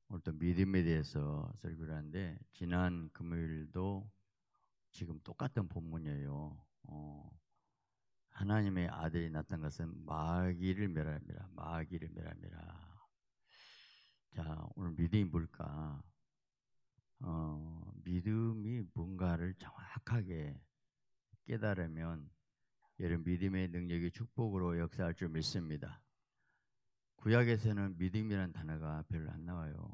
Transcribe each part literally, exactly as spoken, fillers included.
오늘 또 믿음에 대해서 설교를 하는데 지난 금요일도 지금 똑같은 본문이에요. 어, 하나님의 아들이 나타난 것은 마귀를 멸함이라. 마귀를 멸함이라. 자, 오늘 믿음이 뭘까? 어, 믿음이 뭔가를 정확하게 깨달으면 여러분 믿음의 능력이 축복으로 역사할 줄 믿습니다. 구약에서는 믿음이라는 단어가 별로 안 나와요.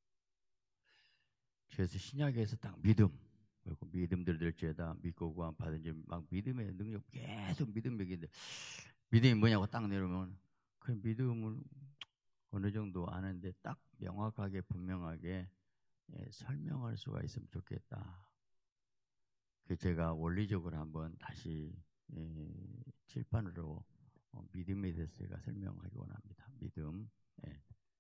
그래서 신약에서 딱 믿음, 그리고 믿음들 될지에다 믿고 구원 받은지 막 믿음의 능력 계속 믿음 얘기인데 믿음이 뭐냐고 딱 내려오면 그 믿음을 어느 정도 아는데 딱 명확하게 분명하게 예, 설명할 수가 있으면 좋겠다. 그 제가 원리적으로 한번 다시 예, 칠판으로 어, 믿음에 대해서 제가 설명하기 원합니다. 믿음. 예.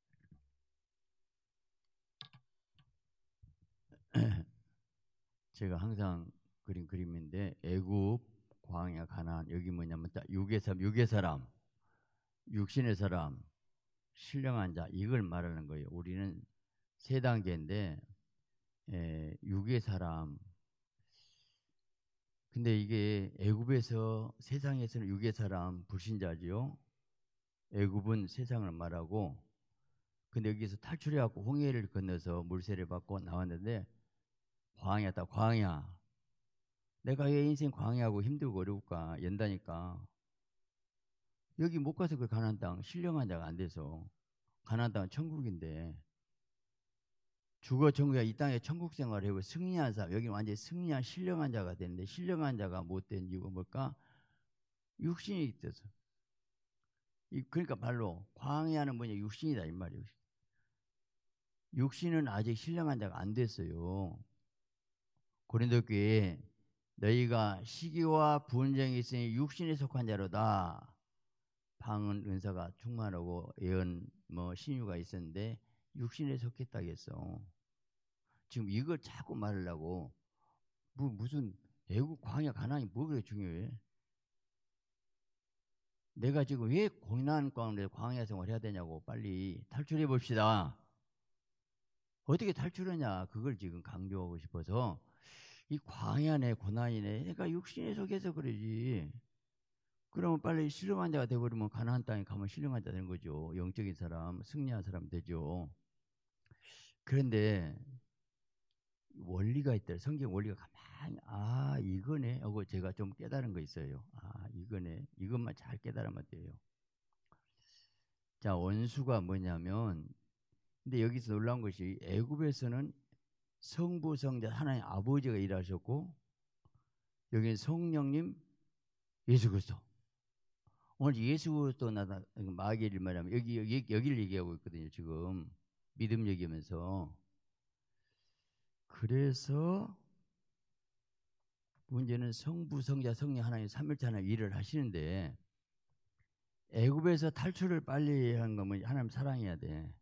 제가 항상 그린 그림인데 애굽, 광야, 가나안 여기 뭐냐면 육의 사람, 육의 사람, 육신의 사람, 신령한 자 이걸 말하는 거예요. 우리는 세 단계인데 에, 육의 사람. 근데 이게 애굽에서 세상에서는 육의 사람 불신자지요. 애굽은 세상을 말하고 근데 여기서 탈출해갖고 홍해를 건너서 물세를 받고 나왔는데 광야다 광야. 내가 왜 인생 광야하고 힘들고 어려울까 연다니까. 여기 못 가서 그 가나안 땅 신령한 자가 안 돼서 가나안 땅은 천국인데 죽어 천국이야 이 땅에 천국 생활을 해고 승리한 사람 여기는 완전히 승리한 신령한 자가 되는데 신령한 자가 못 된 이유가 뭘까? 육신이 있어서. 그러니까 말로 광야는 뭐냐 육신이다 이 말이에요. 육신은 아직 신령한 자가 안 됐어요. 고린도 교회에 너희가 시기와 분쟁이 있으니 육신에 속한 자로다. 방은 은사가 충만하고 예언 뭐 신유가 있었는데 육신에 속했다겠어. 지금 이걸 자꾸 말하려고 뭐 무슨 애국 광야 가나안이 뭐 그렇게 중요해? 내가 지금 왜 고난 가운데 광야 생활 해야 되냐고 빨리 탈출해 봅시다. 어떻게 탈출하냐 그걸 지금 강조하고 싶어서 이 광야네 고난이네 내가 육신에 속해서 그러지. 그러면 빨리 신령한 자가 되어버리면 가나안 땅에 가면 신령한 자 되는 거죠. 영적인 사람, 승리한 사람 되죠. 그런데 원리가 있다. 성경 원리가 가만히 아 이거네 하고 제가 좀 깨달은 거 있어요. 아 이거네. 이것만 잘 깨달으면 돼요. 자 원수가 뭐냐면 근데 여기서 놀라운 것이 애굽에서는 성부 성자 하나님 아버지가 일하셨고 여기는 성령님 예수 그리스도. 오늘 예수 그리스도 나다 마귀를 말하면 여기 여기 여기를 얘기하고 있거든요. 지금 믿음 얘기하면서 그래서 문제는 성부, 성자, 성령 하나님 삼일체 하나님 일을 하시는데 애굽에서 탈출을 빨리 하는 거면 하나님 사랑해야 돼.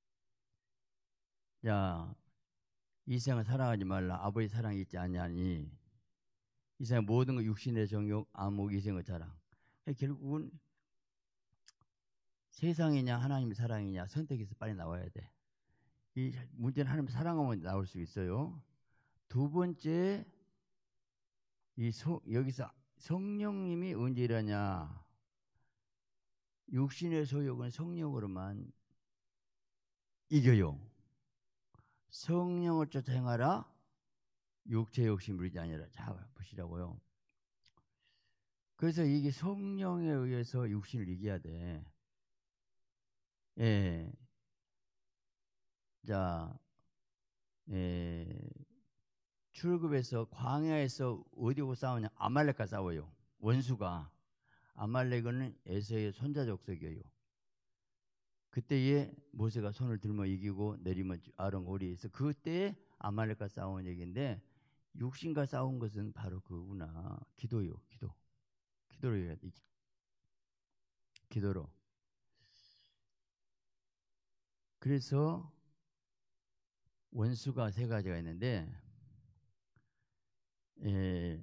자, 이 세상을 사랑하지 말라. 아버지 사랑이 있지 않냐니. 이 세상 모든 거 육신의 정욕, 암흑, 이생의 자랑. 결국은 세상이냐 하나님의 사랑이냐 선택해서 빨리 나와야 돼. 이 문제는 하나님 사랑하면 나올 수 있어요. 두 번째 이 소, 여기서 성령님이 언제 일하냐? 육신의 소욕은 성령으로만 이겨요. 성령을 쫓아 행하라. 육체 욕심 부리지 아니라. 자 보시라고요. 그래서 이게 성령에 의해서 육신을 이겨야 돼. 예. 자, 예. 출급에서 광야에서 어디고 싸우냐? 아말렉과 싸워요. 원수가. 아말렉은 에서의 손자 족속이에요. 그때에 모세가 손을 들며 이기고 내리면 아론 오리에서 그때 아말렉과 싸운 얘기인데 육신과 싸운 것은 바로 그구나. 기도요. 기도. 기도로 해야 돼. 기도로. 그래서 원수가 세 가지가 있는데 에,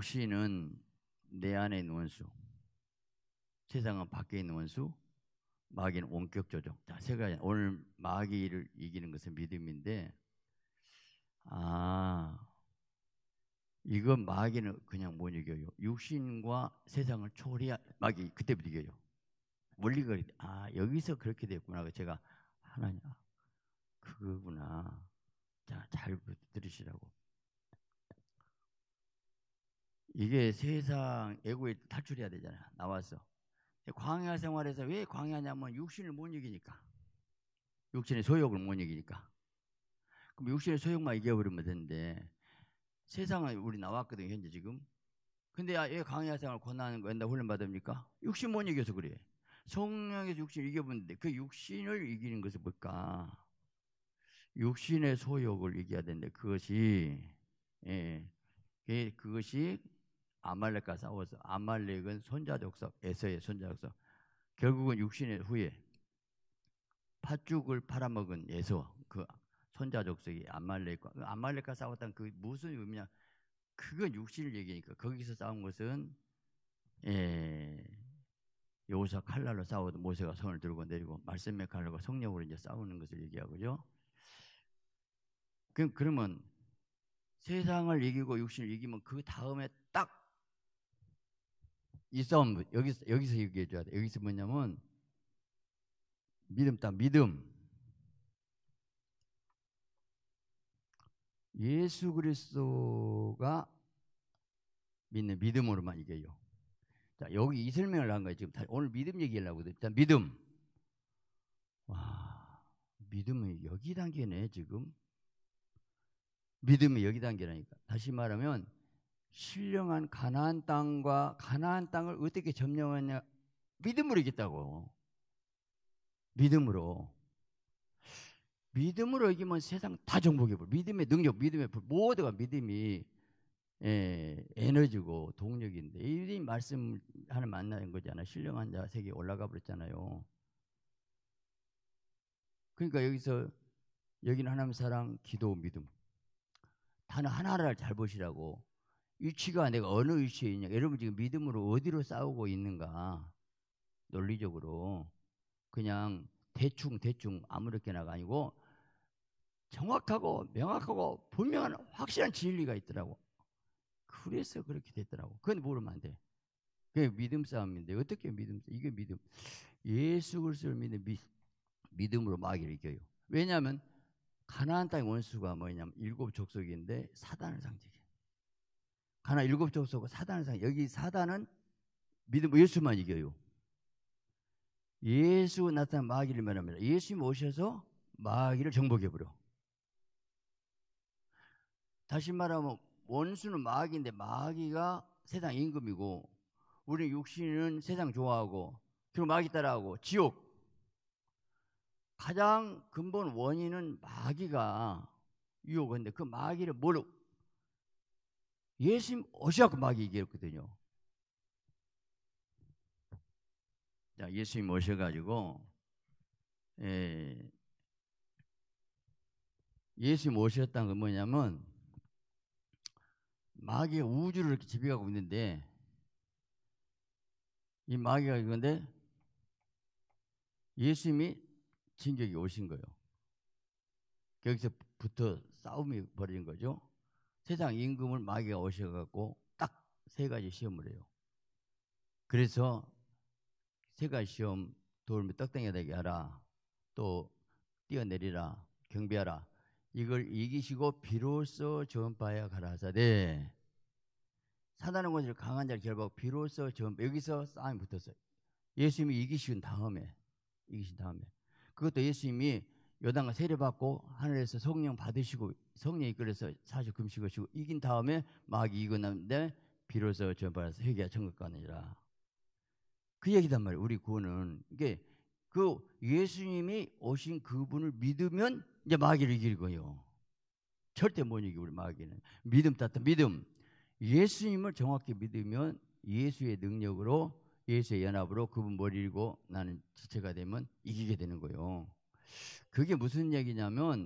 육신은 내 안에 있는 원수, 세상은 밖에 있는 원수, 마귀는 원격 조종. 자, 세 가지. 오늘 마귀를 이기는 것은 믿음인데, 아, 이거 마귀는 그냥 못 이겨요. 육신과 세상을 초월해야 마귀 그때부터 이겨요. 원리가, 아, 여기서 그렇게 됐구나. 제가 하나님, 그거구나. 자, 잘 들으시라고. 이게 세상 애고에 탈출해야 되잖아요. 나와서. 광야 생활에서 왜 광야냐면 육신을 못 이기니까. 육신의 소욕을 못 이기니까. 그럼 육신의 소욕만 이겨버리면 되는데, 세상은 우리 나왔거든요, 현재 지금. 근데 아, 왜 광야 생활 고난하는 거 옛날 훈련 받습니까? 육신 못 이겨서 그래. 성령에서 육신을 이겨보는데 그 육신을 이기는 것은 뭘까? 육신의 소욕을 이겨야 되는데 그것이 예, 그것이 아말렉과 싸워서 아말렉은 손자족속, 에서의 손자족속. 결국은 육신의 후에 팥죽을 팔아먹은 에서 그 손자족속이 아말렉과 아말렉과 싸웠던 그 무슨 의미냐? 그건 육신을 얘기니까 거기서 싸운 것은 예, 여호수아 칼날로 싸워도 모세가 손을 들고 내리고 말씀의 칼날과 성령으로 이제 싸우는 것을 얘기하고요. 그럼 그러면 세상을 이기고 육신을 이기면 그 다음에 딱 이 싸움 여기서 여기서 얘기해 줘야 돼. 여기서 뭐냐면 믿음 딱 믿음. 예수 그리스도가 믿는 믿음으로만 이겨요. 자, 여기 이 설명을 한 거예요. 지금 오늘 믿음 얘기하려고 하거든요. 일단 믿음. 와, 믿음은 여기 단계네 지금. 믿음이 여기 단계라니까. 다시 말하면 신령한 가나안 땅과 가나안 땅을 어떻게 점령하냐? 믿음으로 이겼다고. 믿음으로. 믿음으로 이기면 세상 다 정복해버려. 믿음의 능력, 믿음의 불, 모두가 믿음이 예, 에너지고 동력인데 이 말씀하는 만나는 거잖아. 신령한 자 세계에 올라가 버렸잖아요. 그러니까 여기서 여기는 하나님 사랑, 기도, 믿음. 단 하나를 잘 보시라고. 위치가 내가 어느 위치에 있냐. 여러분 지금 믿음으로 어디로 싸우고 있는가. 논리적으로. 그냥 대충 대충 아무렇게나가 아니고 정확하고 명확하고 분명한 확실한 진리가 있더라고. 그래서 그렇게 됐더라고. 그건 모르면 안 돼. 그게 믿음 싸움인데 어떻게 믿음? 이게 믿음. 예수 그리스도를 믿는 미, 믿음으로 마귀를 이겨요. 왜냐하면 가나안 땅의 원수가 뭐냐면 일곱 족속인데 사단을 상징해. 가나안 일곱 족속과 사단을 상징해. 여기 사단은 믿음 예수만 이겨요. 예수 나타난 마귀를 말합니다. 예수님 오셔서 마귀를 정복해버려. 다시 말하면 원수는 마귀인데 마귀가 세상 임금이고 우리 육신은 세상 좋아하고 그리고 마귀 따라하고 지옥. 가장 근본 원인은 마귀가 유혹인데 그 마귀를 뭐로 예수님 오셔서 마귀 이겼거든요. 자, 예수님 오셔가지고 예, 예수님 오셨다는 건 뭐냐면 마귀가 우주를 이렇게 지배하고 있는데 이 마귀가 이건데 예수님이 진격이 오신 거예요. 거기서부터 싸움이 벌어진 거죠. 세상 임금을 마귀가 오셔갖고 딱 세 가지 시험을 해요. 그래서 세 가지 시험, 돌면 떡덩이가 되게 하라, 또 뛰어내리라, 경배하라. 이걸 이기시고 비로소 전파에 가라 하사대. 사단의 권세를 강한 자를 결박하고 비로소 전파. 여기서 싸움이 붙었어요. 예수님이 이기신 다음에 이기신 다음에 그것도 예수님이 요단과 세례받고 하늘에서 성령 받으시고 성령 이끌어서 사십 금식하시고 이긴 다음에 마귀 이기고 났는데 비로소 전파해서 회개하 천국 가느니라. 그 얘기단 말이에요. 우리 구원은 이게 그 예수님이 오신 그분을 믿으면 이제 마귀를 이길 거예요. 절대 못 이기고 우리 마귀는. 믿음 따뜻 믿음. 예수님을 정확히 믿으면 예수의 능력으로 예수의 연합으로 그분 머리고 나는 지체가 되면 이기게 되는 거예요. 그게 무슨 얘기냐면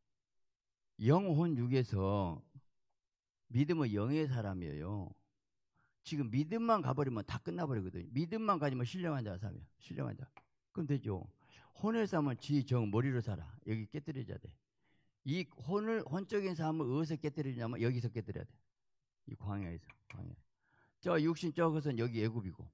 영혼 육에서 믿음은 영의 사람이에요. 지금 믿음만 가버리면 다 끝나버리거든요. 믿음만 가지면 신령한 자가 사람이에요. 신령한 자. 그럼 되죠. 혼의 삶은 지 정 머리로 살아. 여기 깨뜨려져야 돼. 이 혼을 혼적인 삶을 어디서 깨뜨리냐면 여기서 깨뜨려야 돼. 이 광야에서. 광야. 저 육신 저것은 여기 애굽이고.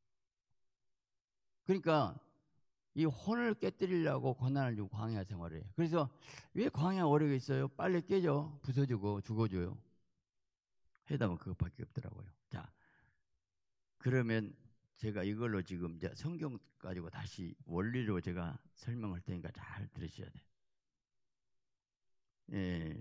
그러니까 이 혼을 깨뜨리려고 고난을 주고 광야 생활을 해요. 그래서 왜 광야 오래 있어요? 빨리 깨져. 부서지고 죽어줘요. 해답은 그것밖에 없더라고요. 자, 그러면 제가 이걸로 지금 이제 성경 가지고 다시 원리로 제가 설명할 테니까 잘 들으셔야 돼. 예.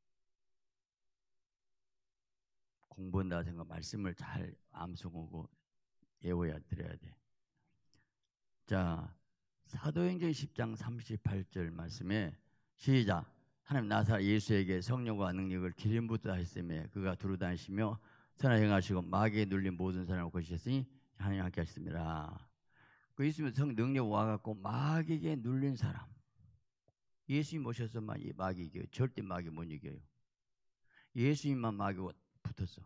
공부한다 생각 말씀을 잘 암송하고 외워야 드려야 돼. 자, 사도행전 십 장 삼십팔 절 말씀에 시작. 하나님 나사 예수에게 성령과 능력을 기름 붓다 했으며 그가 두루 다니시며 선을 행하시고 마귀에 눌린 모든 사람을 고치셨으니 하나님 함께 하셨습니다. 그 있으면 성 능력 와갖고 마귀에게 눌린 사람 예수님 오셔서만 이 마귀 이겨요. 절대 마귀 못 이겨요. 예수님만 마귀와 붙었어.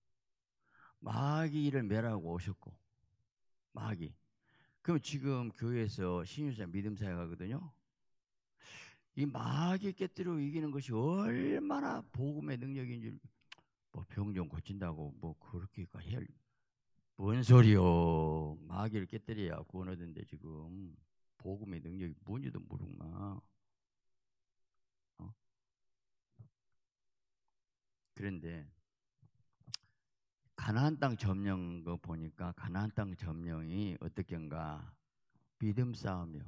마귀를 멸하고 오셨고 마귀. 그럼 지금 교회에서 신유사 믿음사역 하거든요. 이 마귀 깨뜨리고 이기는 것이 얼마나 복음의 능력인 줄, 뭐 병 좀 고친다고 뭐 그렇게 헬, 뭔 소리요. 마귀를 깨뜨려야 구원 얻는데 지금 복음의 능력이 뭔지도 모르구나. 어? 그런데 가나안 땅 점령 거 보니까 가나안 땅 점령이 어떻게인가 믿음 싸움이요.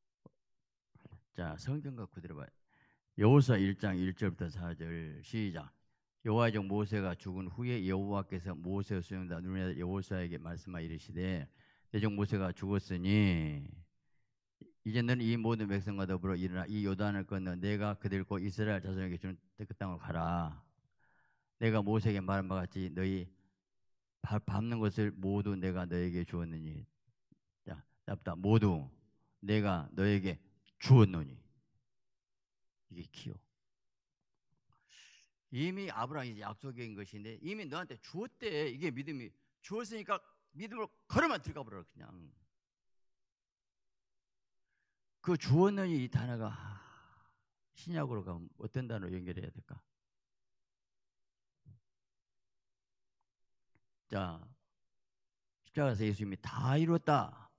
자, 성경 갖고 들어봐요. 여호수아 일 장 일 절부터 사 절 시작. 여호와의 종 모세가 죽은 후에 여호와께서 모세의 수용자 눈에 여호수아에게 말씀하여 이르시되 내 종 모세가 죽었으니 이제 너는 이 모든 백성과 더불어 일어나 이 요단을 건너 내가 그들과 이스라엘 자손에게 주는 그 땅을 가라. 내가 모세에게 말한 바 같이 너희 밟는 것을 모두 내가 너에게 주었느니 자, 답다 모두 내가 너에게 주었노니 이게 키요. 이미 아브라함이 약속인 것인데 이미 너한테 주었대. 이게 믿음이 주었으니까 믿음으로 걸어만 들어가 버려 그냥. 그 주었느니 이 단어가 신약으로 가면 어떤 단어로 연결해야 될까? 자, 십자가에서 예수님이 다 이뤘다.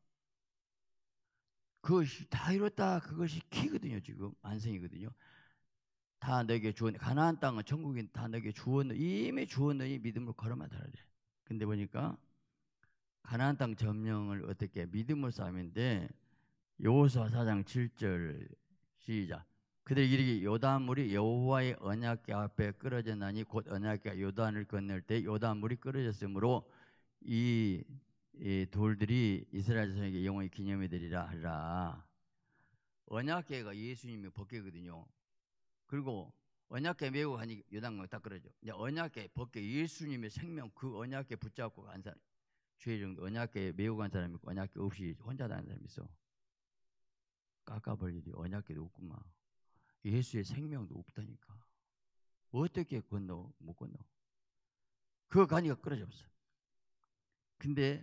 그것이 다 이뤘다. 그것이 키거든요. 지금 완성이거든요. 다 너에게 주었 가나안 땅은 천국인 다 너에게 주었느니 이미 주었느니 믿음으로 걸어만 달아야 돼. 근데 보니까 가나안 땅 점령을 어떻게 믿음으로 싸움인데 여호수아 사 장 칠 절 시작. 그들이 이르기 요단물이 여호와의 언약궤 앞에 끊어졌나니 곧 언약궤가 요단을 건널 때 요단물이 끊어졌으므로 이, 이 돌들이 이스라엘 자손에게 영원히 기념이 되리라 하라. 언약궤가 예수님의 법궤거든요. 그리고 언약궤 메고 가니 요단강 딱 끊어져. 이제 언약궤 법궤 예수님의 생명 그 언약궤 붙잡고 간 사람 죄 정도 언약궤 메고 간 사람이 있고 언약궤 없이 혼자 다니는 사람이 있어. 깎아볼 일이 언약궤도 없구만. 예수의 생명도 없다니까. 어떻게 건너 못 건너. 그 가니가 끊어져 없어. 근데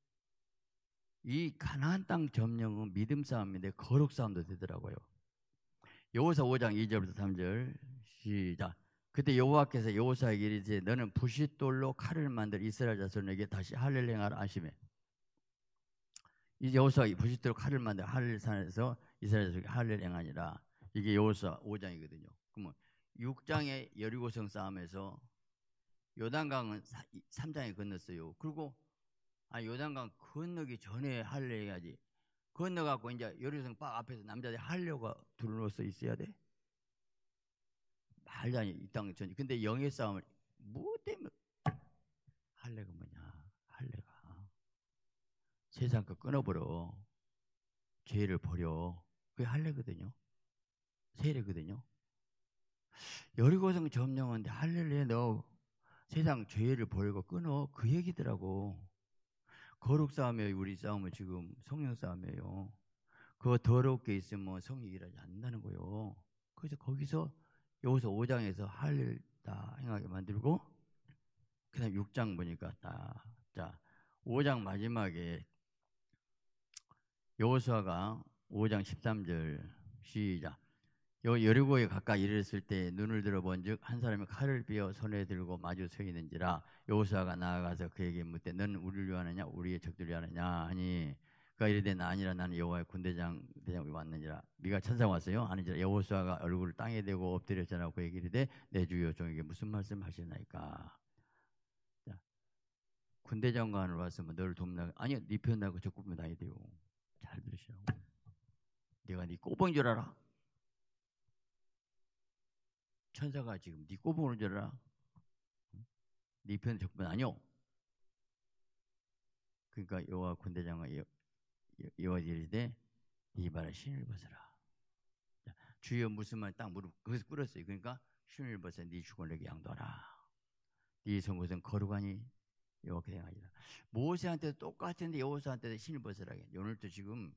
이 가나안 땅 점령은 믿음 싸움인데 거룩 싸움도 되더라고요. 여호수아 오 장 이 절부터 삼 절 시작. 그때 여호와께서 여호수아에게 이르시되 너는 부싯돌로 칼을 만들 이스라엘 자손에게 다시 할례를 행하라 하시매. 이제 여호수아가 부싯돌로 칼을 만들 할례산에서 이스라엘 자손에게 할례를 행하니라. 이게 여호수아 오 장이거든요. 그러면 육 장의 여리고성 싸움에서 요단강은 삼 장에 건넜어요. 그리고 아 요단강 건너기 전에 할례 해야지. 건너갖고 이제 여리고성 바 앞에서 남자들이 할례가 둘러서 있어야 돼. 말도 아니 이 땅 전. 근데 영의 싸움을 뭐 때문에 할례가 뭐냐? 할례가 세상 거 끊어버려. 죄를 버려. 그게 할례거든요. 세례거든요. 여리고성 점령하는데 할례를 해. 너 세상 죄를 버리고 끊어. 그 얘기더라고. 거룩 싸움이에요. 우리 싸움은 지금 성령 싸움이에요. 그거 더럽게 있으면 성령이 일하지 않는다는 거예요. 그래서 거기서 여기서 오 장에서 할례를 다 행하게 만들고 그 다음에 육 장 보니까 딱 자, 오 장 마지막에 여호수아가 오 장 십삼 절 시작. 요 여리고에 가까이 이르렀을 때 눈을 들어본즉 한 사람이 칼을 비어 손에 들고 마주 서 있는지라. 여호수아가 나아가서 그에게 묻되 너는 우리를 위하느냐 우리의 적들을 위하느냐 하니 그가 이르되 나 아니라 나는 여호와의 군대장 대장이 왔느니라. 네가 천사가 왔어요? 아니니라. 여호수아가 얼굴을 땅에 대고 엎드려 전하고 그에게 이르되 내 주여 종에게 무슨 말씀 하시나이까. 자, 군대장관을 왔으면 너를 돕나? 아니요, 네 편 나고 저 꿈에 다야 돼요. 잘 들으시라고. 내가 네 꼬봉인 줄 알아? 천사가 지금 네 꼬봉인 줄 알아? 네 편 적분 아니요. 그러니까 여호와 군대장은 여호와 이르되 네 발에 신을 벗어라. 자, 주여 무슨 말 딱 무릎 거기서 꿇었어요. 그러니까 신을 벗어 네 주권을 내게 양도하라. 네 성것은 거룩하니 여호와께 행하리라. 모세한테도 똑같은데 여호수아한테도 신을 벗으라. 오늘도 지금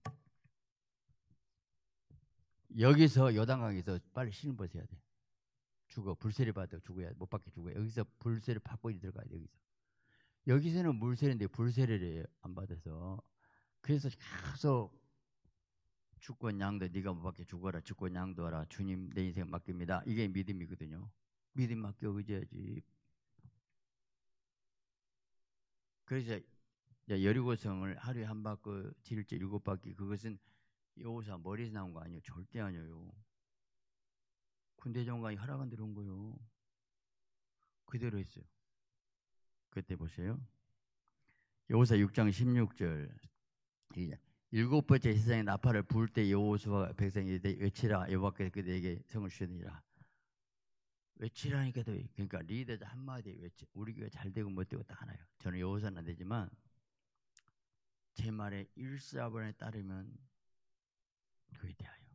여기서 요단강에서 빨리 신을 벗어야 돼. 죽어. 불세를 받아 죽어야 못 받게 죽어야. 여기서 불세를 받고 들어가야 돼. 여기서. 여기서는 물세례인데 불세례를 안 받아서 그래서 계속 주권 양도 네가 못 받게 죽어라. 주권 양도하라. 주님 내 인생 맡깁니다. 이게 믿음이거든요. 믿음 맡겨 의지하지. 그래서 여리고성을 하루에 한 바퀴 지를지 일곱 바퀴 그것은 여호수아 머리에서 나온 거 아니에요. 절대 아니에요. 군대 장관이 허락한 대로 온 거예요. 그대로 했어요. 그때 보세요. 여호수아 육 장 십육 절 일곱 번째 세상에 나팔을 부을 때 여호수아가 백성이 이르되 외치라 여호와께서 그들에게 성을 주시느니라. 외치라니까 도 그러니까 리더자 한마디 외치. 우리 교회 잘 되고 못 되고 딱 하나요. 저는 여호수아는 안 되지만 제 말에 일사번에 따르면 교회 대하여.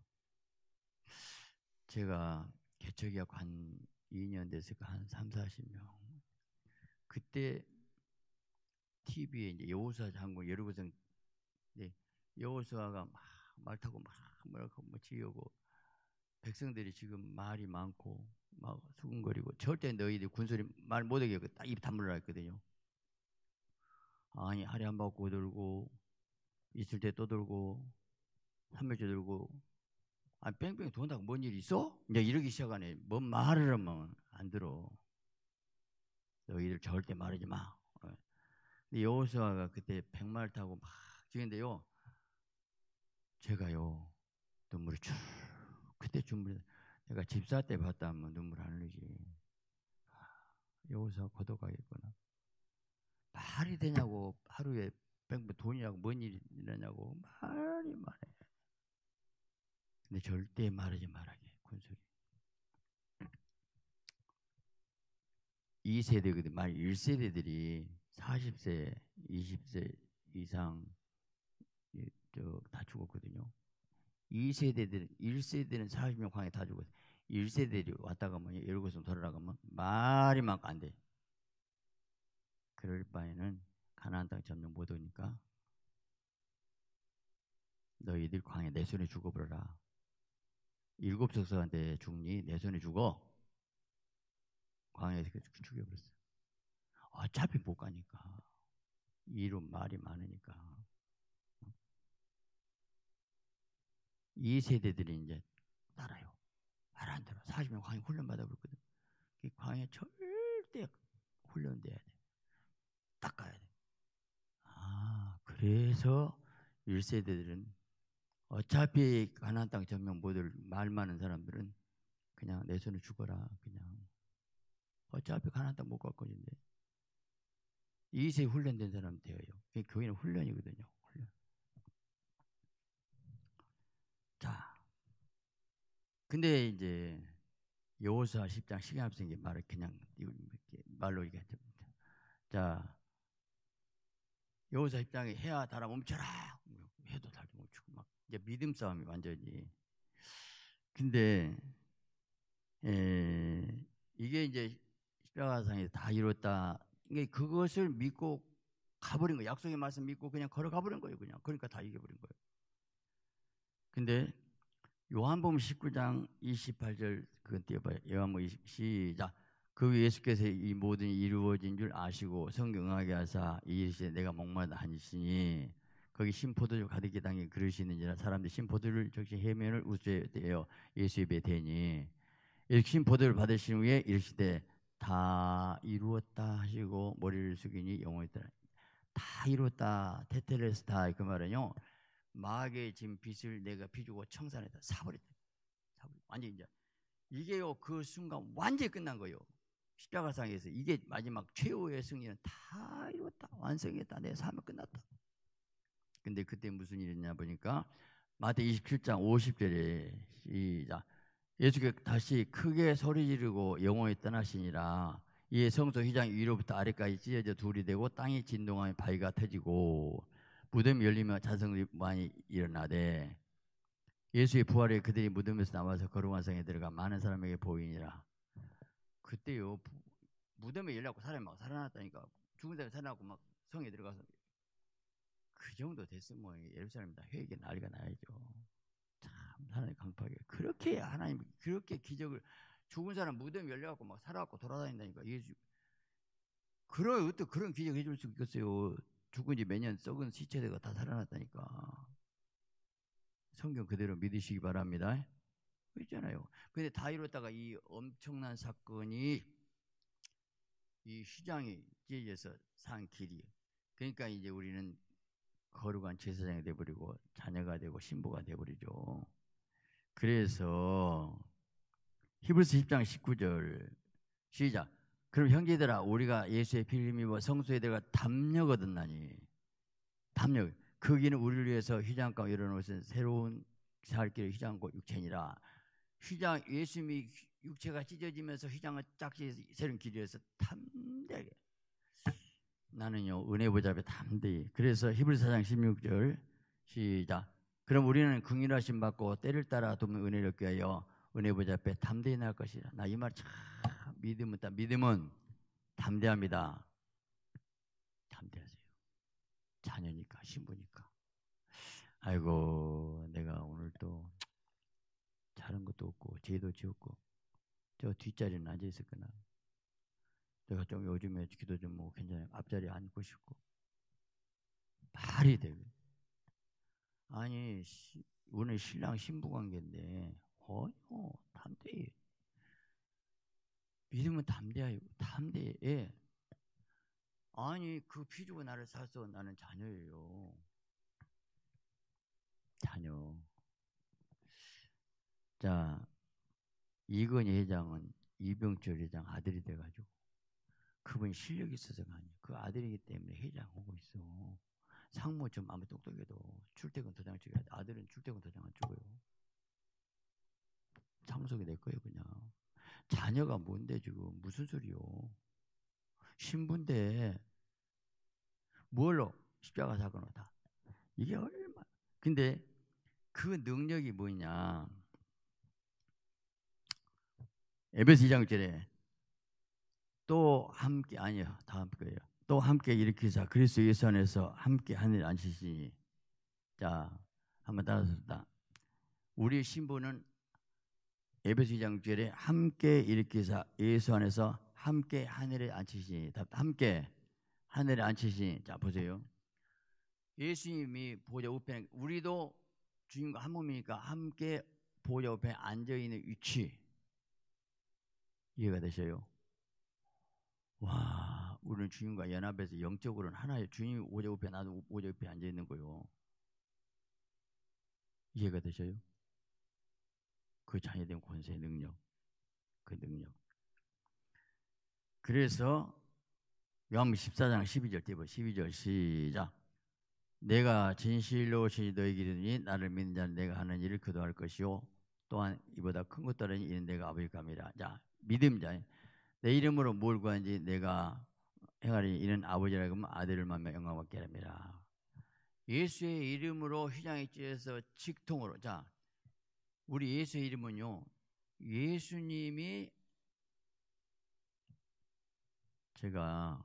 제가 개척이하고 한 이 년 됐을까 한 삼사십 명. 그때 티비에 이제 여호수아 장군 여리고성 네, 여호수아가 막 말 타고 막 뭐라고 뭐 지어고 백성들이 지금 말이 많고 막 수근거리고 절대 너희들 군소리 말 못하게 딱 입 다물라 했거든요. 아니 하리 한 바퀴 돌고 있을 때 또 돌고 삼일째 돌고 아 뺑뺑 돈다고 뭔 일 있어? 이제 이러기 시작하네. 뭔 말을 하면 안 들어. 너희들 절대 말하지 마. 근데 여호수아가 그때 백마를 타고 막 지는데요. 제가요 눈물이 쭉 그때 눈물이 내가 집사 때 봤다면 눈물 안 흘리지. 여호수아 고독하겠구나. 말이 되냐고 하루에 뺑뺑 돈이라고 뭔 일이 일어나냐고 말이 많아. 근데 절대 말하지 말아게 군소리. 이 세대거든. 말 일 세대들이 사십 세, 이십 세 이상 다 죽었거든요. 이 세대들은 일 세대는 사십 명 광에 다 죽었어요. 일 세대들이 왔다 가면 열고서 돌아가면 말이 막 안 돼. 그럴 바에는 가나안 땅 점령 못 오니까 너희들 광에 내 손에 죽어버려라. 일곱 석사한테 죽니? 내 손에 죽어. 광야에서 죽여버렸어요. 어차피 못 가니까. 이름 말이 많으니까. 이 세대들이 이제 따라요. 말 안 들어. 사십 명 광야 훈련 받아버렸거든. 광야 절대 훈련돼야 돼. 딱 가야 돼. 아, 그래서 일 세대들은 어차피 가나안 땅 점령 못할 말 많은 사람들은 그냥 내 손에 죽어라. 그냥 어차피 가나안 땅 못 갈 건데 이 세 훈련된 사람 되어요. 교회는 훈련이거든요. 훈련. 자, 근데 이제 여호수아 십 장 시간 없으니 말을 그냥 말로 얘기하죠. 자, 여호수아 십 장에 해야 달아 멈춰라. 해도 달도 멈추고 막 이제 믿음 싸움이 완전히. 근데 에, 이게 이제 십자가상에서 다 이뤘다. 이게 그것을 믿고 가버린 거예요. 약속의 말씀 믿고 그냥 걸어가버린 거예요. 그냥 그러니까 다 이겨버린 거예요. 근데 요한복음 십구 장 이십팔 절 그건 띄워봐요. 요한복음 이십 시작. 그 예수께서 이 모든 일이 이루어진 줄 아시고 성경하게 하사 이 일시에 내가 목마르다 하시니 거기 신포도주 가득히 담긴 그릇이 있는지라 사람들이 신포도를 적시 해면을 웃어야 돼요. 예수 예배 되니 이렇게 신포도를 받으신 후에 이르시되 다 이루었다 하시고 머리를 숙이니 영혼이 떠나. 다 이뤘다. 테텔레스타. 그 말은요, 마귀의 지금 빚을 내가 빚주고 청산했다. 사버렸다. 사버렸다. 완전히 이제 이게요, 그 순간 완전히 끝난 거예요. 십자가상에서 이게 마지막 최후의 승리는 다 이뤘다. 완성했다. 내 삶은 끝났다. 근데 그때 무슨 일이 있냐 보니까 마태복음 이십칠 장 오십 절에 시작. 예수께서 다시 크게 소리 지르고 영원히 떠나시니라. 이에 성소 휘장 위로부터 아래까지 찢어져 둘이 되고 땅이 진동하며 바위가 터지고 무덤이 열리며 자성들이 많이 일어나되 예수의 부활에 그들이 무덤에서 나와서 거룩한 성에 들어가 많은 사람에게 보이니라. 그때요, 무덤에 열려고 사람이 막 살아났다니까. 죽은 사람이 살아나고 막 성에 들어가서 그 정도 됐으면 예루살렘 다 회개 난리가 나야죠. 참 하나님 강팍해. 그렇게 하나님 그렇게 기적을 죽은 사람 무덤 열려갖고 막 살아갖고 돌아다닌다니까. 예수 그런 어떤 그런 기적 해줄 수 있겠어요. 죽은 지 몇 년 썩은 시체들가 다 살아났다니까. 성경 그대로 믿으시기 바랍니다. 있잖아요. 근데 다 이뤘다가 이 엄청난 사건이 이 휘장이 찢어져서 산 길이. 그러니까 이제 우리는 거룩한 제사장이 돼버리고 자녀가 되고 신부가 돼버리죠. 그래서 히브리서 십 장 십구 절 시작. 그럼 형제들아 우리가 예수의 피를 힘입어 성소에 들어가 담력 얻었나니 담력 거기는 우리를 위해서 휘장과 열어놓으신 새로운 살 길을 휘장고 육체니라. 휘장 예수님이 육체가 찢어지면서 휘장을 짝지 새로운 길이어서 담대하게 나는요 은혜 보좌 앞에 담대히. 그래서 히브리서 사 장 십육 절 시작. 그럼 우리는 긍휼하심 받고 때를 따라 돕는 은혜를 얻게 하여 은혜 보좌 앞에 담대히 나갈 것이라. 나 이 말 참 믿음은 믿음은 담대합니다. 담대하세요. 자녀니까 신부니까. 아이고 내가 오늘 또 잘한 것도 없고 죄도 지었고 저 뒷자리는 앉아 있었구나. 내가 좀 요즘에 기도 좀 뭐 괜찮아요. 앞자리에 앉고 싶고 말이 되고. 아니 시, 오늘 신랑 신부 관계인데 어요 담대히 믿음은 담대하고 담대해. 아니 그 피 주고 나를 사서 나는 자녀예요. 자녀. 자 이건희 회장은 이병철 회장 아들이 돼가지고 그분이 실력이 있어서가 아니에요. 그 아들이기 때문에 회장하고 있어. 상무 좀 아무 똑똑해도 출퇴근 도장 찍어야 돼. 아들은 출퇴근 도장 안 찍어요. 참석이 될 거예요 그냥. 자녀가 뭔데 지금 무슨 소리요. 신부인데 뭘로 십자가 사건으로 다. 이게 얼마. 근데 그 능력이 뭐냐. 에베소 이 장 일 절에 또 함께 아니요 다음 거예요. 또 함께 일으키사 그리스도 예수 안에서 함께 하늘에 앉히시니. 자 한번 따라서 우리 신부는 에베소 이 장 일 절에 함께 일으키사 예수 안에서 함께 하늘에 앉히시니. 함께 하늘에 앉히시니. 자 보세요. 예수님이 보좌 우편에 우리도 주님과 한 몸이니까 함께 보좌 우편에 앉아있는 위치 이해가 되셔요? 와 우리는 주님과 연합해서 영적으로는 하나의 주님이 보좌 우편에 나도 보좌 우편에 앉아있는 거요. 이해가 되셔요? 그 자녀된 권세의 능력 그 능력. 그래서 요한복음 십사 장 십이 절 띄워. 십이 절 시작. 내가 진실로 진실로 너희에게 이르노니 나를 믿는 자는 내가 하는 일을 그도 할 것이요 또한 이보다 큰 것도 하리니 이는 내가 아버지께 함이라. 자 믿음자 내 이름으로 뭘 구하는지 내가 행하리니 이는 아버지라고 하면 아들을 만나 영광받게 하리라. 예수의 이름으로 휘장이 찢어서 직통으로. 자 우리 예수의 이름은요 예수님이 제가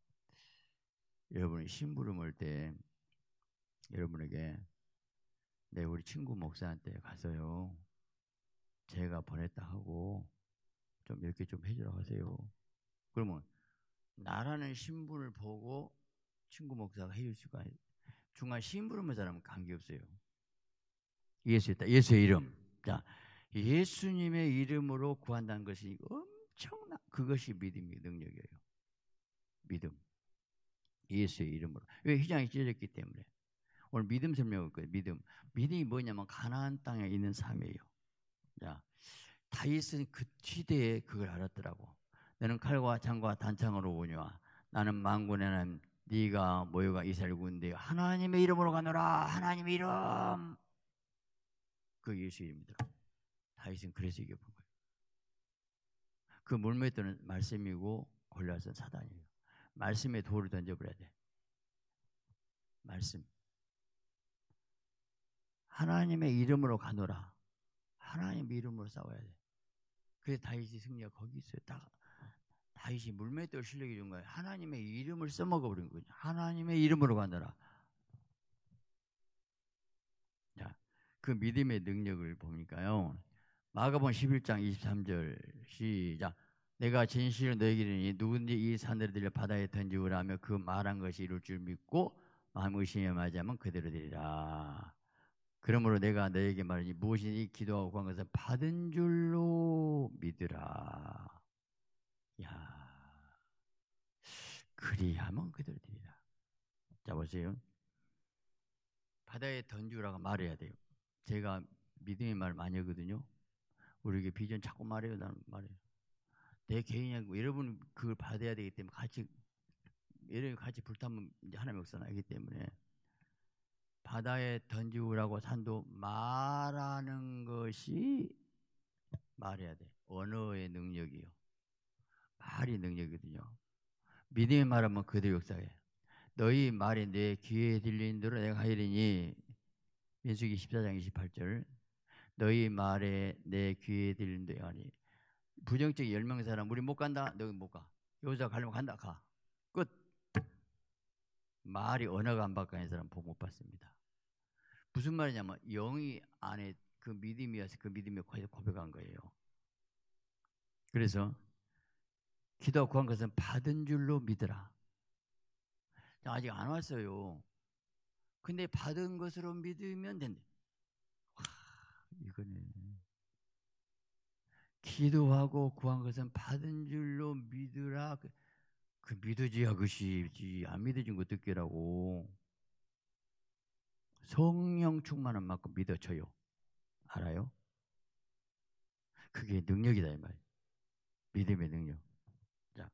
여러분이 신부를 몰 때 여러분에게 네 우리 친구 목사한테 가서요 제가 보냈다 하고 좀 이렇게 좀 해주라고 하세요. 그러면 나라는 신분을 보고 친구 목사가 해줄 수가 중간 심부름한 사람은 관계없어요. 예수였다. 예수의 이름. 자, 예수님의 이름으로 구한다는 것이 엄청난, 그것이 믿음의 능력이에요. 믿음. 예수의 이름으로. 왜 휘장이 찢어졌기 때문에. 오늘 믿음 설명할 거예요. 믿음. 믿음이 뭐냐면 가나안 땅에 있는 삶이에요. 자, 다윗은 그 시대에 그걸 알았더라고. 너는 칼과 창과 단창으로 오니와 나는 만군의 하나님 네가 모여가 이스라엘 군대 하나님의 이름으로 가노라. 하나님의 이름. 그 예수의 이름이더라. 다윗은 그래서 이겨본 거예요. 그 물맷돌은 말씀이고 골리앗은 사단이에요. 말씀에 돌을 던져버려야 돼. 말씀. 하나님의 이름으로 가노라. 하나님의 이름으로 싸워야 돼. 그래서 다윗이 승리가 거기 있어요. 딱 다윗이 물맷돌 실력이 준 거예요. 하나님의 이름을 써먹어버린 거죠. 하나님의 이름으로 가노라. 자, 그 믿음의 능력을 보니까요. 마가복음 십일 장 이십삼 절 시작. 내가 진실로 너에게 이르니 누구든지 이 산들을 들려 바다에 던지우라 하며 그 말한 것이 이룰 줄 믿고 마음 의심에 맞이하면 그대로 되리라. 그러므로 내가 너에게 말하니 무엇이니 기도하고 구한 것은 받은 줄로 믿으라. 야, 그리하면 그대로 되리라. 자, 보세요. 바다에 던지우라고 말해야 돼요. 제가 믿음의 말 많이 하거든요. 우리에게 비전 자꾸 말해요. 나는 말해요. 내 개인이고 여러분 그걸 받아야 되기 때문에 같이 여러분 같이 불타면 이제 하나님 역사 나기 때문에 바다에 던지우라고 산도 말하는 것이 말해야 돼. 언어의 능력이요. 말이 능력이거든요. 믿음의 말하면 그대로 역사해. 너희 말이 내 귀에 들리는 대로 내가 하리니 민수기 십사 장 이십팔 절 너희 말에 내 귀에 들리는 대로 하니 부정적 열 명 사람 우리 못 간다. 너희 못 가. 여기서 가려면 간다. 가. 끝. 말이 언어가 안 바뀌는 사람 복 못 받습니다. 무슨 말이냐면 영이 안에 그 믿음이어서 그 믿음에 고백한 거예요. 그래서 기도 구한 것은 받은 줄로 믿으라. 아직 안 왔어요. 근데 받은 것으로 믿으면 된대. 와, 이거네. 기도하고 구한 것은 받은 줄로 믿으라. 그, 그 믿어지야 그것이지. 안 믿어진 거 어떡해라고. 성령 충만한 만큼 믿어져요. 알아요? 그게 능력이다 이 말이에요. 믿음의 능력. 자,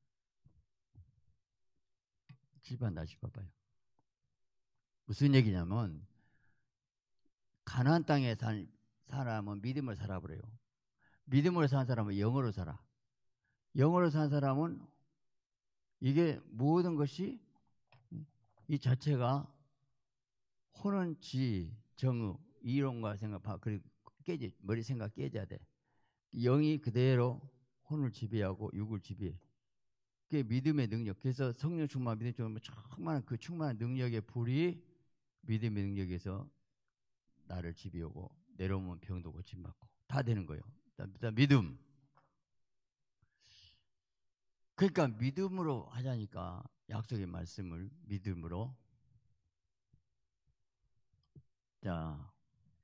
집안 다시 봐봐요. 무슨 얘기냐면 가나안 땅에 산 사람은 믿음을 살아버려요. 믿음으로 사는 사람은 영어로 살아. 영어로 사는 사람은 이게 모든 것이 이 자체가 혼은지 정의 이론과 생각 그리고 깨지 머리 생각 깨져야 돼. 영이 그대로 혼을 지배하고 육을 지배해. 그게 믿음의 능력. 그래서 성령 충만 믿음 충만 충만한 그 충만한 능력의 불이 믿음의 능력에서 나를 지배하고 내려오면 병도 고침받고 다 되는 거예요. 일단 믿음. 그러니까 믿음으로 하자니까 약속의 말씀을 믿음으로. 자,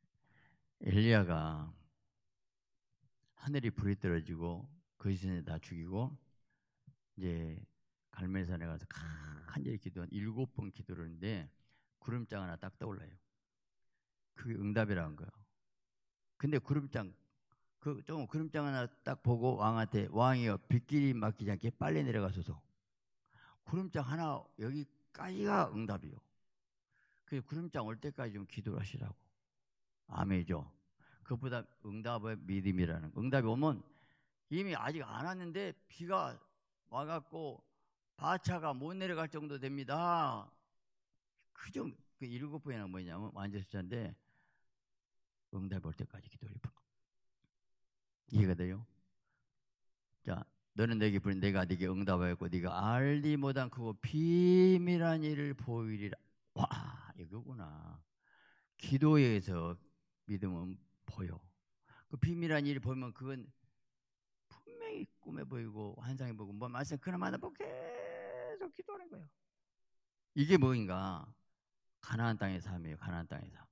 엘리야가 하늘이 불이 떨어지고 거짓을 다 죽이고 이제 갈멜산에 가서 간절히 기도한 일곱 번 기도를 했는데 구름장 하나 딱 떠올라요. 그게 응답이라는 거예요. 근데 구름장 그 좀 구름장 하나 딱 보고 왕한테 왕이여 빗길이 막히지 않게 빨리 내려가소서. 구름장 하나 여기까지가 응답이요. 그 구름장 올 때까지 좀 기도를 하시라고. 아멘이죠. 그것보다 응답의 믿음이라는 거. 응답이 오면 이미 아직 안 왔는데 비가 와갖고 바차가 못 내려갈 정도 됩니다. 그 좀 그 일곱 번이나 뭐냐면 완전 숫자인데 응답이 올 때까지 기도를 해봐. 이해가 돼요? 자, 너는 내게 부른 내가 네게 응답하였고 네가 알지 못한 그거 비밀한 일을 보이리라. 와, 이거구나. 기도에서 믿음은 보여. 그 비밀한 일을 보면 그건 분명히 꿈에 보이고 환상에 보이고 뭐 말씀 그나마나 뭐 계속 기도하는 거예요. 이게 뭐인가? 가나안 땅의 삶이에요. 가나안 땅의 삶.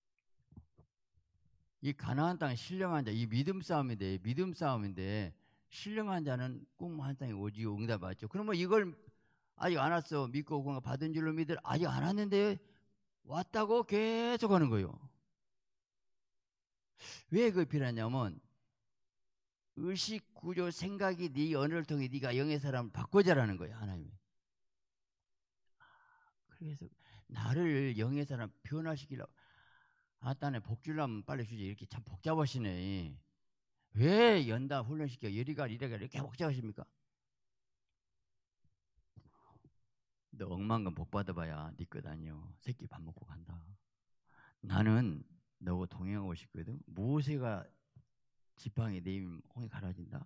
이 가나안 땅에 신령한 자, 이 믿음 싸움인데, 믿음 싸움인데, 신령한 자는 꿈 한 땅에 오지 응답 받죠. 그러면 이걸 아직 안 왔어. 믿고 그거 받은 줄로 믿을 아직 안 왔는데 왔다고 계속 하는 거예요. 왜 그게 필요하냐면 의식, 구조, 생각이 네 언어를 통해 네가 영의 사람을 바꿔자라는 거예요. 하나님이. 그래서 나를 영의 사람 변화시키려고 아따네 복 주려면 빨리 주지. 이렇게 참 복잡하시네. 왜 연다 훈련시켜 여리가 이래가 이렇게 복잡하십니까? 너 억만금 복 받아봐야 네 것 아니여. 새끼 밥 먹고 간다. 나는 너하고 동행하고 싶거든. 모세가 지팡이 내밀면 홍이 갈라진다.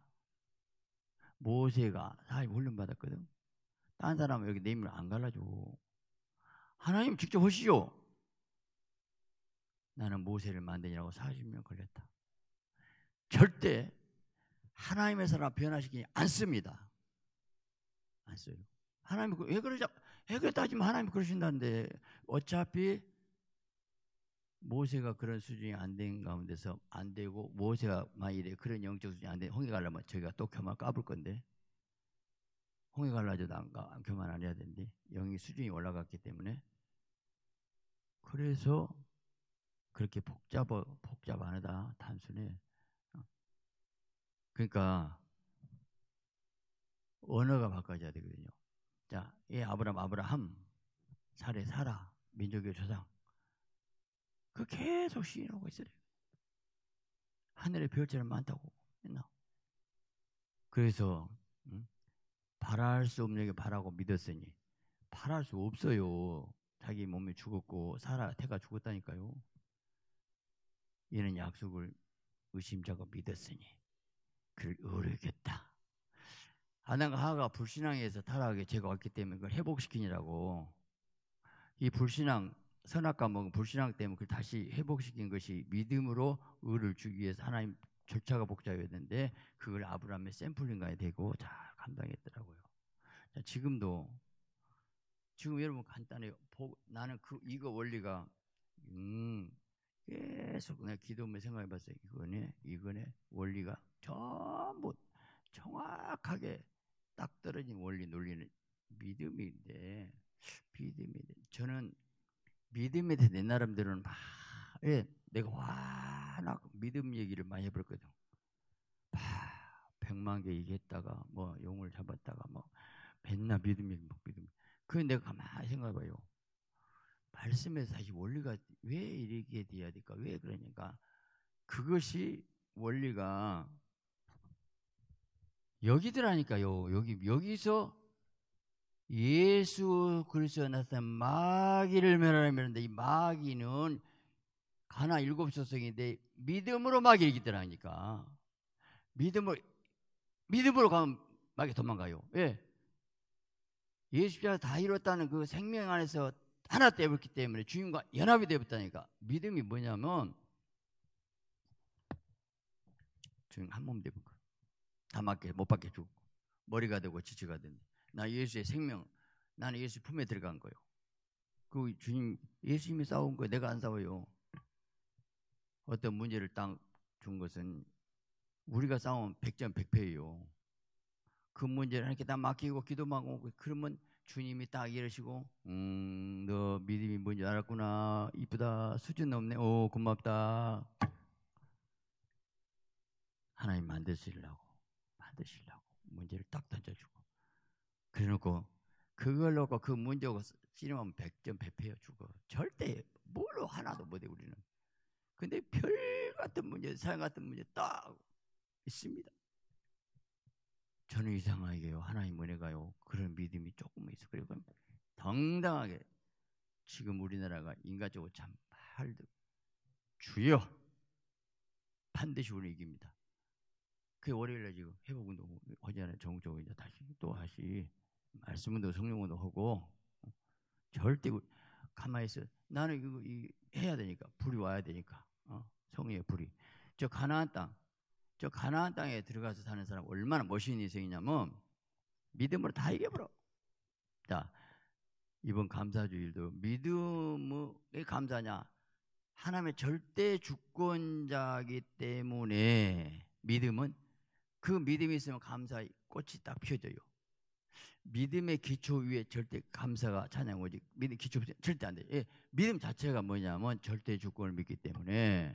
모세가 사회 훈련 받았거든. 딴 사람은 여기 내밀면 안 갈라져. 하나님 직접 하시죠. 나는 모세를 만드느라고 사십 년 걸렸다. 절대 하나님의 사람 변화시키지 않습니다. 안 써요. 하나님이 왜 그러자, 왜 그랬다 하지만 하나님이 그러신다는데 어차피 모세가 그런 수준이 안 된 가운데서 안 되고 모세가 만일에 그런 영적 수준이 안 돼, 홍해 가려면 저희가 또 교만 까불 건데 홍해 갈라져도 안 가, 교만 안 해야 되는데 영의 수준이 올라갔기 때문에 그래서 그렇게 복잡, 복잡 안 하다 단순해. 그러니까 언어가 바꿔져야 되거든요. 자, 이 아브람, 아브라함, 사례, 사라, 민족의 조상. 그 계속 시인하고 있어요. 하늘의 별처럼 많다고 맨날. 그래서 음? 바랄 수 없는 게 바라고 믿었으니 바랄 수 없어요. 자기 몸이 죽었고 사라 태가 죽었다니까요. 이는 약속을 의심자고 믿었으니 그를 의뢰겠다. 아담과 하와가 불신앙에서 타락하게 죄가 왔기 때문에 그걸 회복시키느라고 이 불신앙 선악과 먹은 불신앙 때문에 그걸 다시 회복시킨 것이 믿음으로 의를 주기 위해서 하나님 절차가 복잡했는데 그걸 아브라함의 샘플링가에 대고 잘 감당했더라고요. 자, 지금도 지금 여러분 간단해요. 나는 그 이거 원리가 음 계속 내가 기도하며 생각해봤어요. 이거네 이거네 원리가 전부 정확하게 딱 떨어진 원리 논리는 믿음인데 믿음인데 저는 믿음에 대해 내 나름대로는 막 예, 내가 와나 믿음 얘기를 많이 해버렸거든. 막 백만 개 얘기했다가 뭐 용을 잡았다가 뭐 맨날 믿음 얘기 막 믿음. 그게 내가 가만히 생각해봐요. 말씀에서 사실 원리가 왜 이렇게 돼야 될까? 왜 그러니까 그것이 원리가 여기더라니까요. 여기 여기서 예수 그리스도가 나타난 마귀를 멸하려는데 이 마귀는 가나 일곱 소속인데 믿음으로 마귀를 이기더라니까. 믿음으로 믿음으로 가면 마귀 도망가요. 예. 예수 십자가 다 이뤘다는 그 생명 안에서 하나 되었기 때문에 주님과 연합이 되었다니까. 믿음이 뭐냐면 주님 한 몸 되는 거야. 다 맞게 못 받게 주고 머리가 되고 지체가 된다. 나 예수의 생명, 나는 예수 품에 들어간 거예요. 그 주님 예수님이 싸운 거예요. 내가 안 싸워요. 어떤 문제를 딱 준 것은 우리가 싸우면 백전 백패예요. 그 문제를 이렇게 다 맡기고 기도만 하고 그러면 주님이 딱 이러시고 음, 너 믿음이 뭔지 알았구나. 이쁘다. 수준 높네. 오, 고맙다. 하나님 만드시려고 만드시려고 문제를 딱 던져주고 그래놓고 그걸 놓고 그 문제고 씨름하면 백전 백패여 죽어. 절대 뭘로 하나도 못해 우리는. 근데 별 같은 문제, 사양 같은 문제 딱 있습니다. 저는 이상하게요. 하나님 은혜가요. 그런 믿음이 조금 있어. 그리고 당당하게 지금 우리나라가 인간적으로 참 팔도 주여 반드시 우리 이깁니다. 그 월요일에 지금 회복운동 어제는 정적으로 이제 다시 또 하시 말씀운동 성령운동 하고 절대 가만히 있어. 나는 이거 이, 해야 되니까 불이 와야 되니까 어, 성령의 불이. 저 가나안 땅, 저 가나안 땅에 들어가서 사는 사람 얼마나 멋있는 인생이냐면 믿음으로 다 이겨버려. 자, 이번 감사주일도 믿음의 감사냐? 하나님의 절대 주권자이기 때문에 믿음은 그 믿음이 있으면 감사의 꽃이 딱 피어져요. 믿음의 기초 위에 절대 감사가 찬양 오지. 믿음 기초 절대 안 돼. 예, 믿음 자체가 뭐냐면 절대 주권을 믿기 때문에.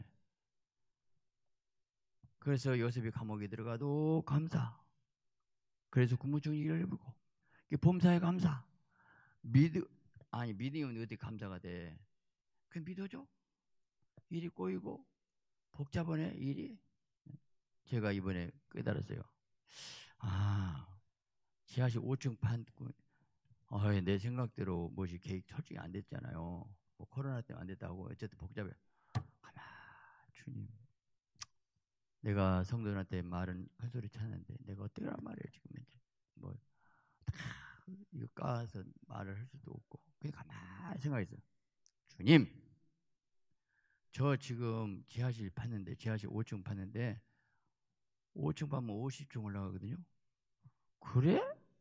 그래서 요셉이 감옥에 들어가도 감사. 그래서 국무총리를 해보고 범사에 감사. 믿음 아니 믿음이 어디 감사가 돼? 그 믿어줘. 일이 꼬이고 복잡하네 일이. 제가 이번에 깨달았어요. 아, 지하실 오 층 판고 어, 내 생각대로 뭐지 계획 설정이 안 됐잖아요. 뭐 코로나 때문에 안 됐다고. 어쨌든 복잡해. 가만 주님, 내가 성도들한테 말은 큰 소리 쳤는데 내가 어떻게 하란 말이에요 지금 이제 뭐 이거 까서 말을 할 수도 없고 그냥 가만히 생각했어요. 주님, 저 지금 지하실 팠는데 지하실 오 층 팠는데 오 층 파면 오십 층 올라가거든요. 그래?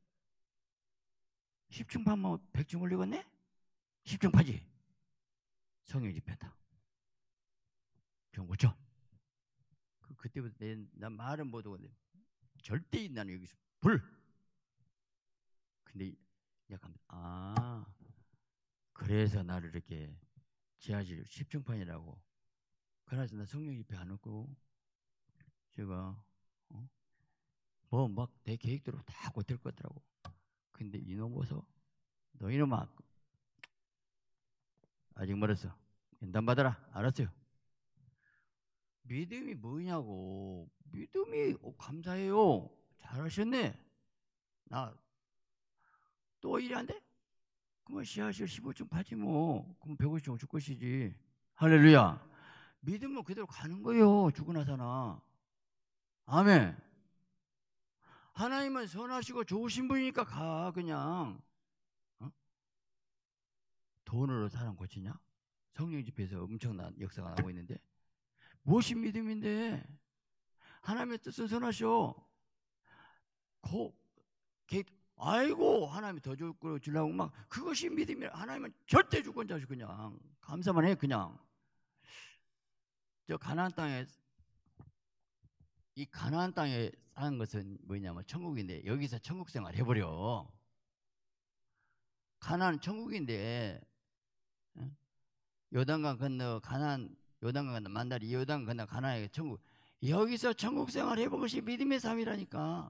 십 층 파면 백 층 올리겠네? 십 층 파지? 성령 집회한다. 병 고쳐. 그, 그때부터 내, 난 말은 못하고 절대 나는 여기서 불. 근데 약간 아 그래서 나를 이렇게 지하실 십 층 판이라고. 그래서 나 성령 집회 안 했고 제가 어? 뭐 막 내 계획대로 다 못할 것 같더라고. 근데 이놈 보소. 너 이놈아 아직 멀었어. 인담 받아라. 알았어요. 믿음이 뭐냐고. 믿음이 어, 감사해요. 잘하셨네. 나 또 일이 안 돼? 그러면 지하실 십오 층 파지 뭐. 그럼 백오십 층 줄 것이지. 할렐루야. 믿으면 그대로 가는 거예요. 죽으나 사나. 아멘. 하나님은 선하시고 좋으신 분이니까 가 그냥. 어? 돈으로 사람 고치냐? 성령 집회에서 엄청난 역사가 나오고 있는데 무엇이 믿음인데? 하나님의 뜻은 선하셔. 고, 게, 아이고 하나님이 더 줄 거 주려고 막 그것이 믿음이라. 하나님은 절대 주권자시 그냥 감사만 해. 그냥 저 가나안 땅에 이 가나안 땅에 사는 것은 뭐냐면 천국인데 여기서 천국 생활 해버려. 가나안 천국인데 요단강 건너 가나안 요단강 건너 만다리 요단강 건너 가나안의 천국. 여기서 천국 생활 해본 것이 믿음의 삶이라니까.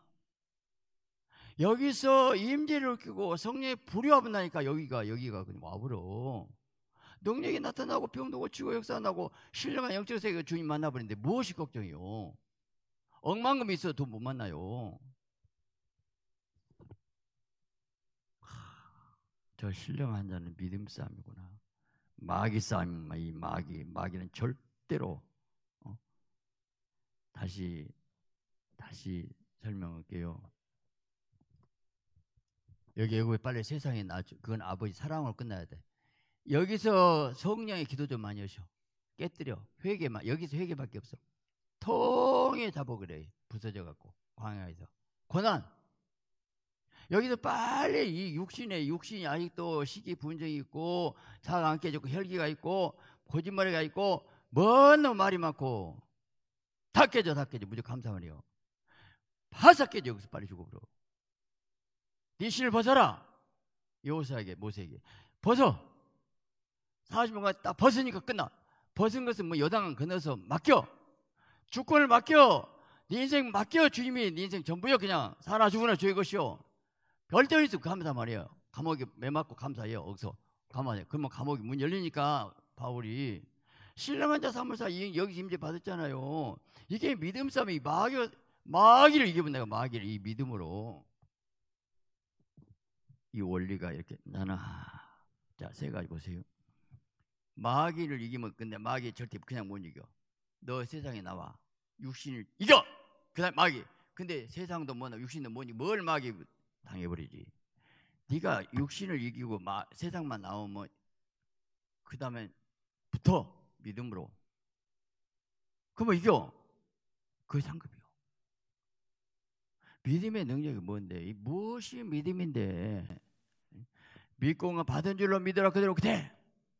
여기서 임재를 느끼고 성령의 불이 와본다니까. 여기가 여기가 그냥 와버려. 능력이 나타나고 병도 고치고 역사나고 신령한 영적 세계 주님 만나버리는데 무엇이 걱정이요? 억만금 있어도 돈 못 만나요. 저 신령한 자는 믿음 싸움이구나. 마귀 싸움이구나. 이 마귀 마귀는 절대로 어? 다시 다시 설명할게요. 여기 애국에 빨리 세상에 나죠. 그건 아버지 사랑으로 끝나야 돼. 여기서 성령의 기도 좀 많이 하셔. 깨뜨려. 회개만. 여기서 회개밖에 없어. 통에 잡어 그래. 부서져 갖고 광야에서 고난. 여기서 빨리 이 육신에 육신이 아직도 시기 분쟁이 있고 자가 안 깨졌고 혈기가 있고 거짓말이가 있고 뭔 말이 많고 다 깨져 다 깨져. 무조건 감사만 해요. 바삭 깨져. 여기서 빨리 죽어버려. 네 신을 벗어라. 여호수아에게 모세에게 벗어. 사십 년간 딱 벗으니까 끝나. 벗은 것은 뭐 여당은 건너서 맡겨. 주권을 맡겨. 네 인생 맡겨. 주님이 네 인생 전부요. 그냥 사나 죽으나 주의 것이요. 별도 있으면 감사 말이에요. 감옥에 매 맞고 감사해요. 어디서 감사해요. 그러면 감옥이 문 열리니까 바울이 신령한 자 사무사 여기 임재 받았잖아요. 이게 믿음 싸움이 마귀 마귀를 이겨본 내가 마귀를 이 믿음으로. 이 원리가 이렇게 나는 자 세 가지 보세요. 마귀를 이기면 근데 마귀 절대 그냥 못 이겨. 너 세상에 나와 육신을 이겨. 그다음 마귀. 근데 세상도 뭐나 육신도 뭐니 뭘 마귀 당해버리지. 네가 육신을 이기고 마, 세상만 나오면 그 다음에 붙어 믿음으로. 그러면 이겨. 그게 상급이요. 믿음의 능력이 뭔데? 이 무엇이 믿음인데? 믿고 온 거 받은 줄로 믿으라. 그대로 돼.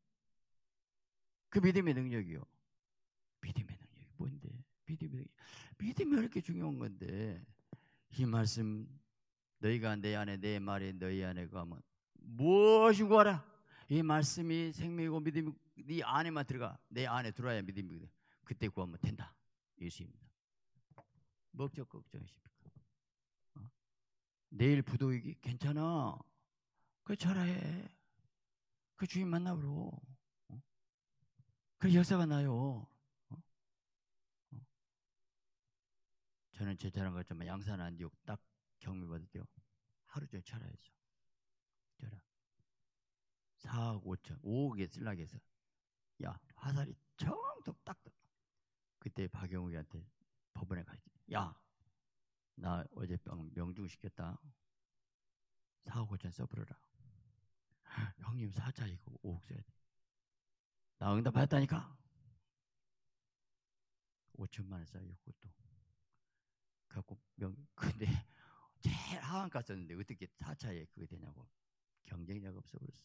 그 믿음의 능력이요. 믿음의 능력이 뭔데? 믿음의 능력. 믿음이 이렇게 중요한 건데 이 말씀 너희가 내 안에 내 말이 너희 안에 거하면 무엇이 구하라. 이 말씀이 생명이고 믿음이 네 안에만 들어가. 내 안에 들어와야 믿음이. 그때 구하면 된다. 예수입니다. 뭐적 걱정이십니까? 어? 내일 부도이기 괜찮아. 그 잘해. 그 주인 만나보러. 어? 그 역사가 나요. 어? 어? 저는 제 자랑 같지만 양산 안디옥 딱 경미받을게요. 하루 종일 철야했어. 철야. 사억 오천, 오억에 쓸라게 해서. 야, 화살이 정통 딱. 그때 박영욱이한테 법원에 가지. 야, 나 어젯밤 명중 시켰다. 사억 오천 써버려라. 형님 사자이고 오억 써야 돼. 나 응답 받았다니까. 오천만 원 써요. 그것도. 갖고 명 근데 제일 하한가 썼는데 어떻게 사차에 그게 되냐고. 경쟁자가 없어버렸어.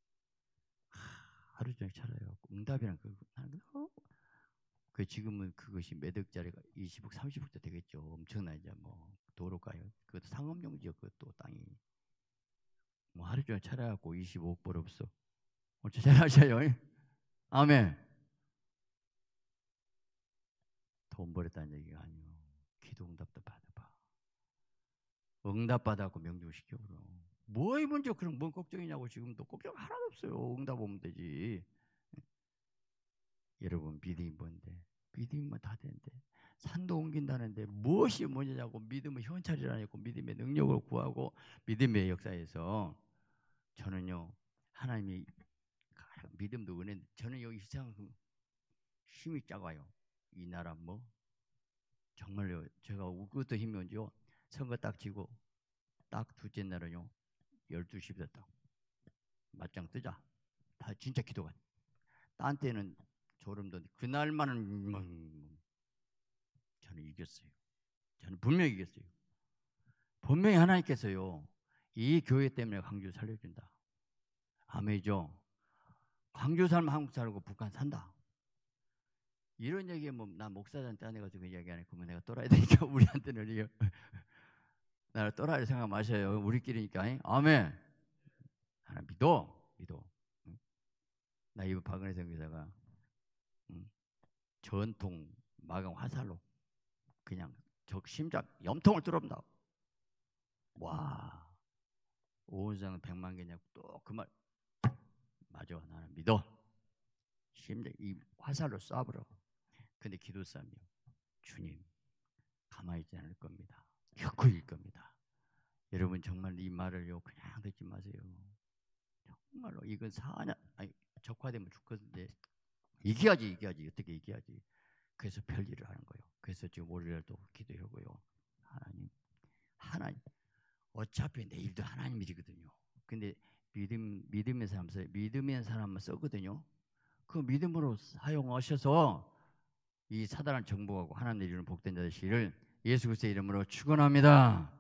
하루 종일 차려요. 응답이란 그 그 지금은 그것이 몇 억짜리가 이십억, 삼십억도 되겠죠. 엄청나게 뭐 도로가요. 그것도 상업용지요. 그것도 땅이. 뭐 하루 종일 차려갖고 이십오억 벌 없어. 어째 잘하셔요. 아멘. 돈 벌었다는 얘기가 아니요. 기도 응답도 받아봐. 응답 받아갖고 명중시켜 그럼. 뭐이 문제 그럼 뭔 걱정이냐고. 지금도 걱정 하나도 없어요. 응답 오면 되지. 여러분 믿음이 뭔데? 믿음이면 다 되는데. 산도 옮긴다는데 무엇이 뭐냐고. 믿음은 현찰이라니까. 믿음의 능력을 구하고 믿음의 역사에서 저는요 하나님이 믿음도 은혜. 저는 여기 시장 힘이 작아요. 이 나라 뭐 정말요. 제가 그것도 힘이 온지요. 선거 딱 지고 딱 둘째 날은요 열두 시부터 딱 맞짱 뜨자. 다 진짜 기도가. 딴 때는 졸음 돋는데 그날만은 음, 저는 이겼어요. 저는 분명히 이겼어요. 분명히 하나님께서요 이 교회 때문에 광주 살려준다. 아멘이죠. 광주 살면 한국 살고 북한 산다. 이런 얘기에 뭐 나 목사한테 안 해가지고 이야기 안 했고 내가 떠나야 되니까 우리한테는 이게 나를 떠나야 생각 마셔요. 우리끼리니까. 아멘. 하나 믿어. 믿어. 나 이번 박은혜 선교사가 음, 전통 마감 화살로 그냥 저 심장 염통을 뚫어본다. 와. 오은상은 백만 개냐고 또 그 말. 맞아. 나는 믿어. 심장 이 화살로 쏴버려. 근데 기도 싸움이요. 주님 가만히 있지 않을 겁니다. 겪고 일 겁니다. 여러분 정말 이 말을요 그냥 듣지 마세요. 정말로 이건 사냐 아니 적화되면 죽겠는데 이겨야지 이겨야지 어떻게 이겨야지. 그래서 별일을 하는 거예요. 그래서 지금 월요일도 기도하고요. 하나님 하나님 어차피 내일도 하나님 일이거든요. 근데 믿음 믿음의 사람 써 믿음의 사람만 써거든요. 그 믿음으로 사용하셔서 이 사단을 정복하고 하나님 이루는 복된 자 되시기를 예수 그리스도의 이름으로 축원합니다.